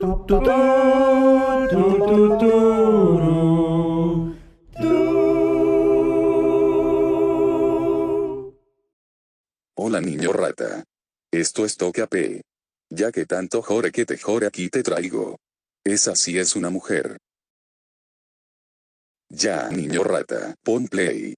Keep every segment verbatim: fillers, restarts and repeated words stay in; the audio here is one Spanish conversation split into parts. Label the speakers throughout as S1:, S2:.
S1: Tu, tu, tu, tu, turu, tu.
S2: Hola niño rata. Esto es Toca P. Ya que tanto jore que te jore aquí te traigo. Esa sí es una mujer. Ya niño rata, pon play.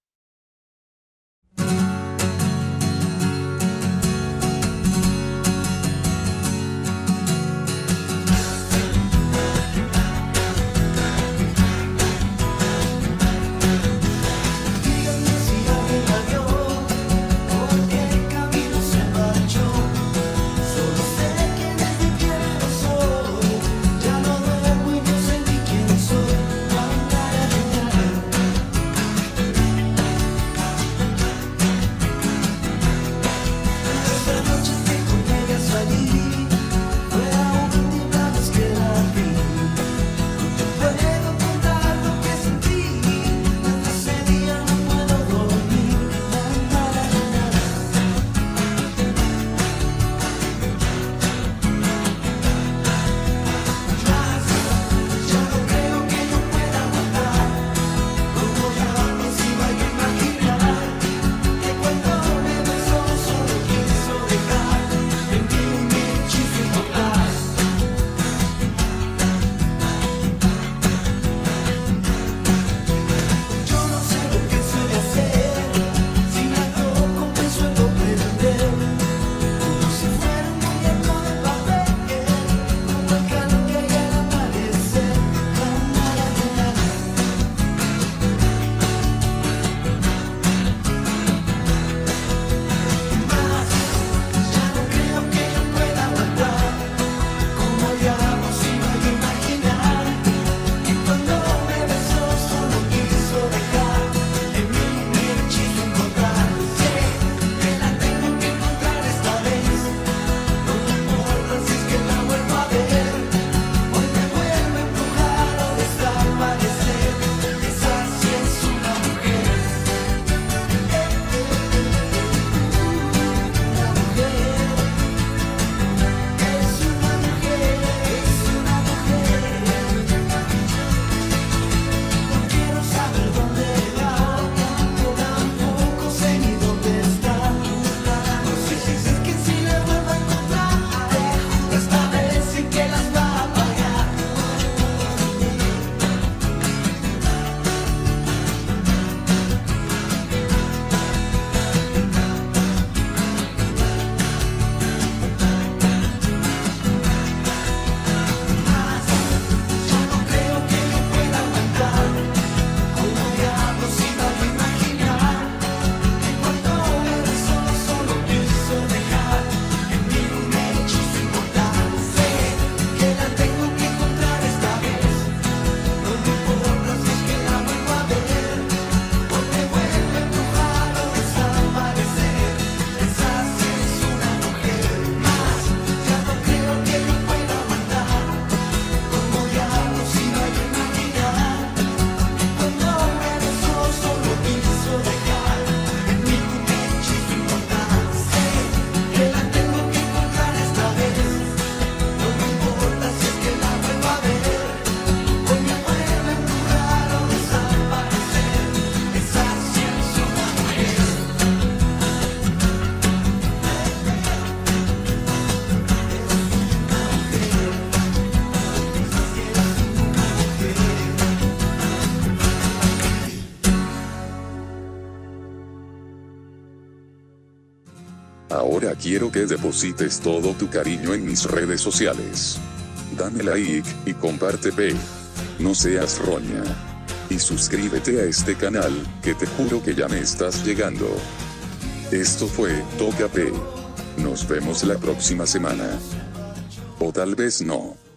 S2: Ahora quiero que deposites todo tu cariño en mis redes sociales. Dame like, y comparte P. No seas roña. Y suscríbete a este canal, que te juro que ya me estás llegando. Esto fue Toca P. Nos vemos la próxima semana. O tal vez no.